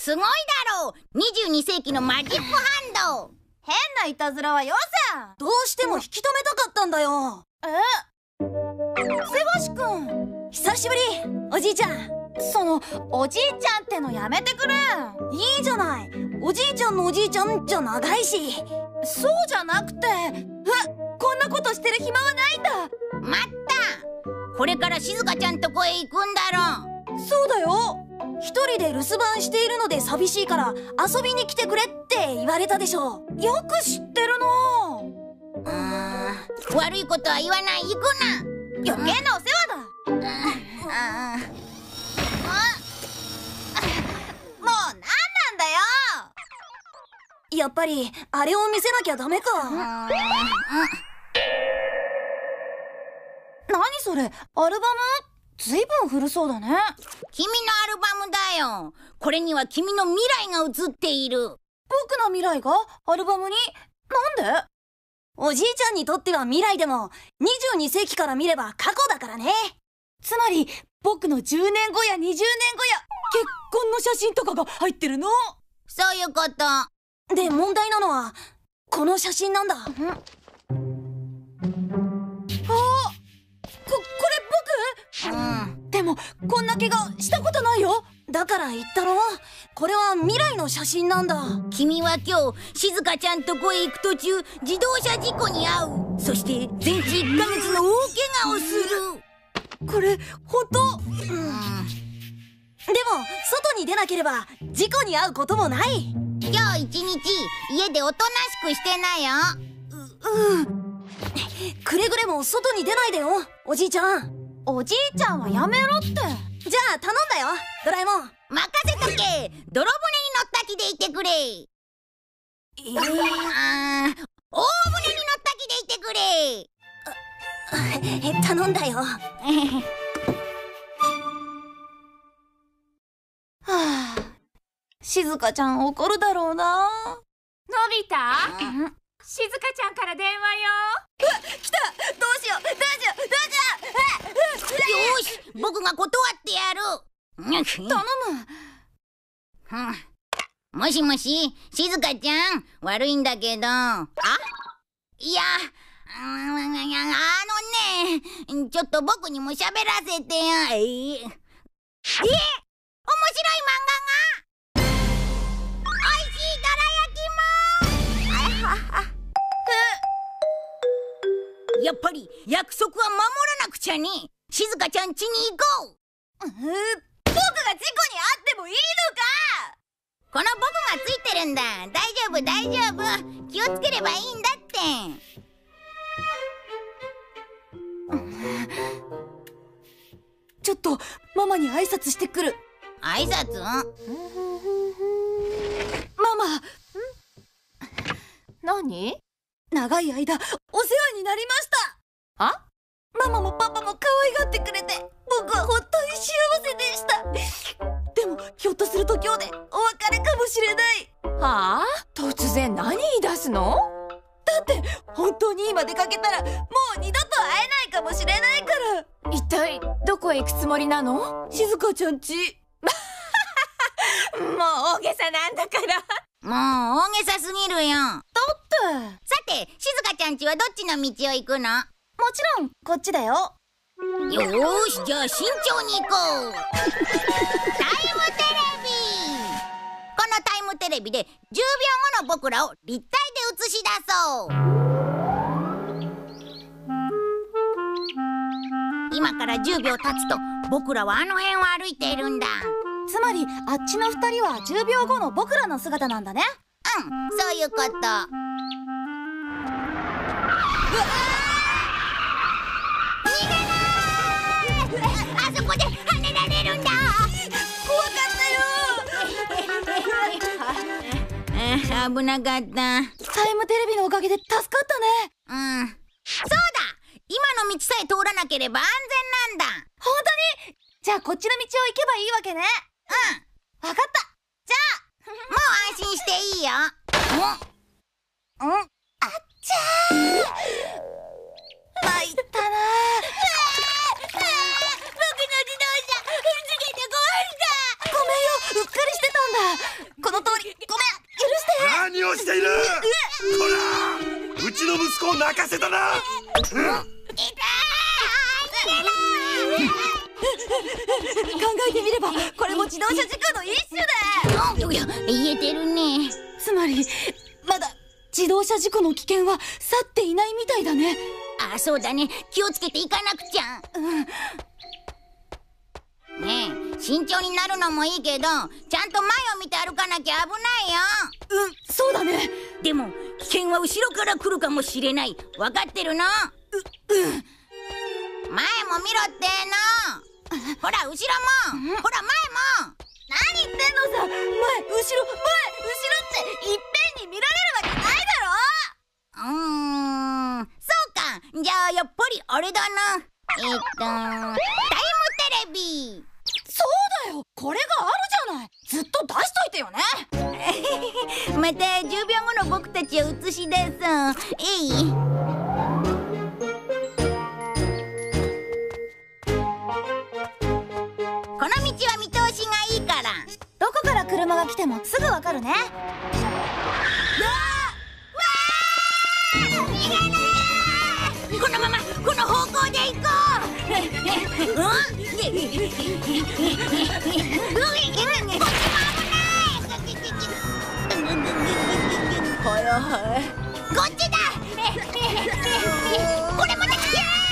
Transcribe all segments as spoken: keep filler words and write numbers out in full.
すごいだろう。にじゅうにせいきのマジックハンド。 変ないたずらはよせ。 どうしても引き止めたかったんだよ。 え、セバシ君、 久しぶり、おじいちゃん。 そのおじいちゃんってのやめてくれ。 いいじゃない、おじいちゃんのおじいちゃんじゃ長いし。 そうじゃなくて、え、こんなことしてる暇はないんだ。 待った、これから静香ちゃんとこへ行くんだろ。 そうだよ、一人で留守番しているので寂しいから遊びに来てくれって言われたでしょ。 よく知ってるの。 うーん、悪いことは言わない。行くな。 余計なお世話だ。 うん、あもうなんなんだよ。 やっぱりあれを見せなきゃダメか。 何それ、アルバム？ずいぶん古そうだね。 君のアルバムだよ。これには君の未来が映っている。 僕の未来がアルバムに？なんで？ おじいちゃんにとっては未来でもにじゅうにせいきから見れば過去だからね。 つまり僕のじゅうねんごやにじゅうねんごや結婚の写真とかが入ってるの？ そういうこと。 で、問題なのはこの写真なんだ。あ、こ、こうれ僕？ ん、 でもこんな怪我したことないよ。 だから言ったろ、これは未来の写真なんだ。 君は今日静香ちゃんとこへ行く途中自動車事故に遭う。そして全治いっかげつの大怪我をする。 これ本当？ うん、 でも外に出なければ事故に遭うこともない。 今日一日家でおとなしくしてなよ。 う、うん。くれぐれも外に出ないでよ、おじいちゃん。 おじいちゃんはやめろって。 じゃあ頼んだよ、ドラえもん。 任せとけ。泥船に乗った気でいてくれ。 えー、 あー、大船に乗った気でいてくれ。 え、頼んだよ。 はあ、静香ちゃん怒るだろうな。 のび太、静香ちゃんから電話よ。 来た。どうしようどうしようどうしよう。 よし、僕が断ってやる。 頼む。 もしもし、静香ちゃん、悪いんだけど。あ、いや、あのね、ちょっと僕にも喋らせてよ。ええ、面白い漫画が。おいしいどら焼きも。あはは。やっぱり約束は守らなくちゃね。静香ちゃん家に行こう。 うー、僕が事故に遭ってもいいのか。 この僕がついてるんだ。大丈夫大丈夫。気をつければいいんだって。 ちょっとママに挨拶してくる。 挨拶？ ママ。何？長い間お世話になりました。あ？ママもパパも可愛がってくれて僕は本当に幸せでした。でもひょっとすると今日でお別れかもしれない。 はあ？突然何言い出すの？ だって本当に今出かけたらもう二度と会えないかもしれないから。 一体どこへ行くつもりなの？ 静香ちゃんち。 もう大げさなんだから。 もう大げさすぎるよ。 だってさて、静香ちゃんちはどっちの道を行くの？ もちろんこっちだよ。 よーし、じゃあ慎重に行こう。タイムテレビ。このタイムテレビでじゅうびょうごの僕らを立体で映し出そう。今からじゅうびょう経つと僕らはあの辺を歩いているんだ。 つまりあっちの二人はじゅうびょうごの僕らの姿なんだね。 うん、そういうこと。うわー！逃げなー！あそこで跳ねられるんだ。 怖かったよ。 危なかった。 タイムテレビのおかげで助かったね。うん、そうだ、今の道さえ通らなければ安全なんだ。 本当に？じゃあこっちの道を行けばいいわけね。うん、わかった。じゃあもう安心していいよ。 うん、あっちゃー。参ったなー。僕の自動車ぶつけて壊した。ごめんよ、うっかりしてたんだ。 お泣かせだな。 痛い。 考えてみればこれも自動車事故の一種で。 おや、言えてるね。 つまりまだ自動車事故の危険は去っていないみたいだね。 あ、そうだね。気をつけていかなくちゃ。うん、ねえ、慎重になるのもいいけど、ちゃんと前を見て歩かなきゃ危ないよ。 うん、そうだね。 でも危険は後ろから来るかもしれない。分かってるの？う、うん。前も見ろっての。ほら後ろも、ほら前も。 何言ってんのさ。前、後ろ、前、後ろっていっぺんに見られるわけないだろ。 うーん、そうか。じゃあやっぱりあれだな。えっとタイムテレビ。 そうだよ、これがあるじゃない。ずっと出しといてよね。 またじゅうびょうごの僕たちを映し出そう。えい。この道は見通しがいいから、 どこから車が来てもすぐわかるね。 このままこの方向で行こう。 はいはい。 こっちだ。これもだ。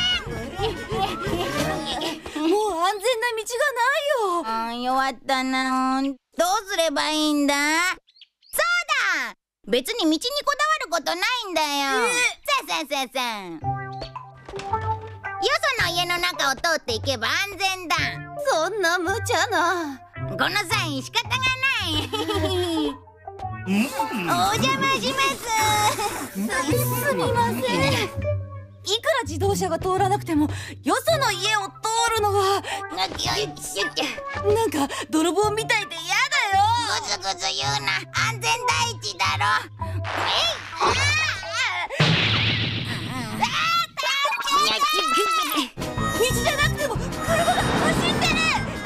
もう安全な道がないよ。 あ、弱ったな。どうすればいいんだ。そうだ、別に道にこだわることないんだよ。さあさあさあさあ、よその家の中を通っていけば安全だ。 そんな無茶な。 この際仕方がないお邪魔します。 すみません。いくら自動車が通らなくてもよその家を通るのはなんか泥棒みたいで嫌だよ。 ぐずぐず言うな。安全第一だろ。 道じゃなくても車が走ってる。 助けて。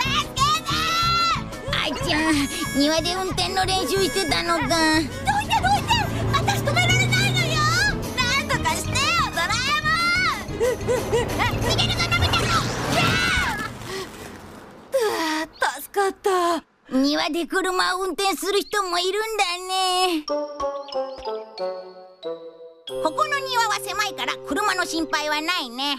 あいちゃん、庭で運転の練習してたのか。どいてどいて、私止められないのよ。なんとかしてよドラえもん。逃げるぞのび太くん。 助かった。 庭で車を運転する人もいるんだね。ここの庭は狭いから車の心配はないね。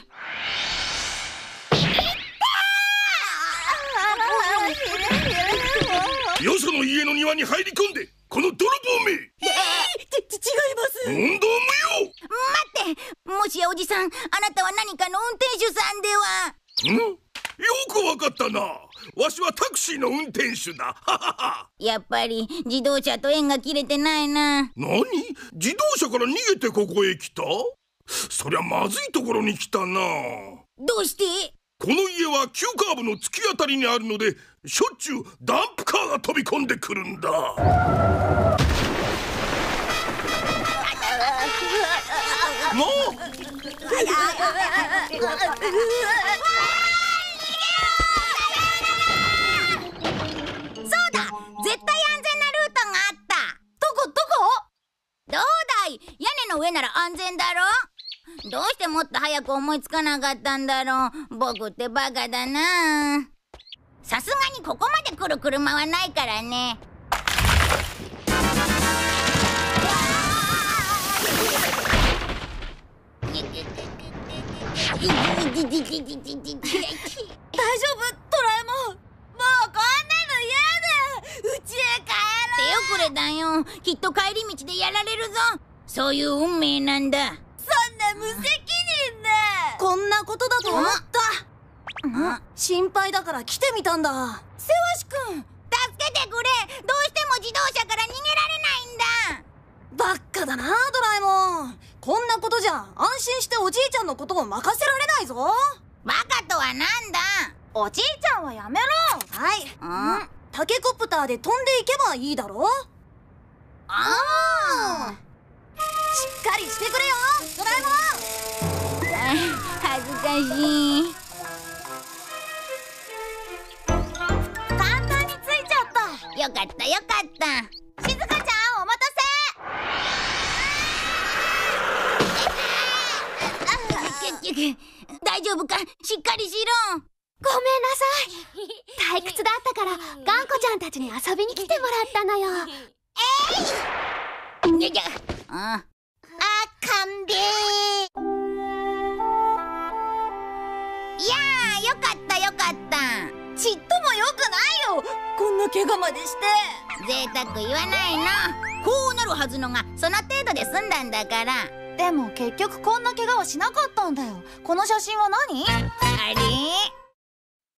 よその家の庭に入り込んで、この泥棒め。 えー、ち、ち、違います。 問答無用。 待って、もしやおじさん、あなたは何かの運転手さんでは？ ん？よくわかったな。わしはタクシーの運転手だ。ははは。 やっぱり自動車と縁が切れてないな。 何？自動車から逃げてここへ来た？そりゃまずいところに来たな。 どうして？ この家は急カーブの突き当たりにあるので、しょっちゅうダンプカーが飛び込んでくるんだ。もうそうだ、絶対安全なルートがあった。 どこどこ？ どうだい、屋根の上なら安全だろ。どうしてもっと早く思いつかなかったんだろう。僕ってバカだな。さすがにここまで来る車はないからね。大丈夫ドラえもん。もうこんなの嫌だ。家へ帰ろう。手遅れだよ。きっと帰り道でやられるぞ。そういう運命なんだ。 そんな無責任ね。こんなことだと思った。 ん？ 心配だから来てみたんだ。せわしくん、 助けてくれ。どうしても自動車から逃げられないんだ。 バッカだなドラえもん。こんなことじゃ安心しておじいちゃんのことを任せられないぞ。 バカとはなんだ。 おじいちゃんはやめろ。はい。 ん？ タケコプターで飛んでいけばいいだろ。 ああ。 しっかりしてくれよドラえもん。 恥ずかしい。 簡単についちゃった。 よかったよかった。 しずかちゃんお待たせ。 大丈夫か？しっかりしろ。 ごめんなさい。退屈だったからがんこちゃんたちに遊びに来てもらったのよ。 えい！よいしょ。あ、あかんべー。いやー、よかったよかった。 ちっともよくないよ、こんな怪我までして。 贅沢言わないの。こうなるはずのがその程度で済んだんだから。 でも結局こんな怪我はしなかったんだよ。この写真は何？ あれ？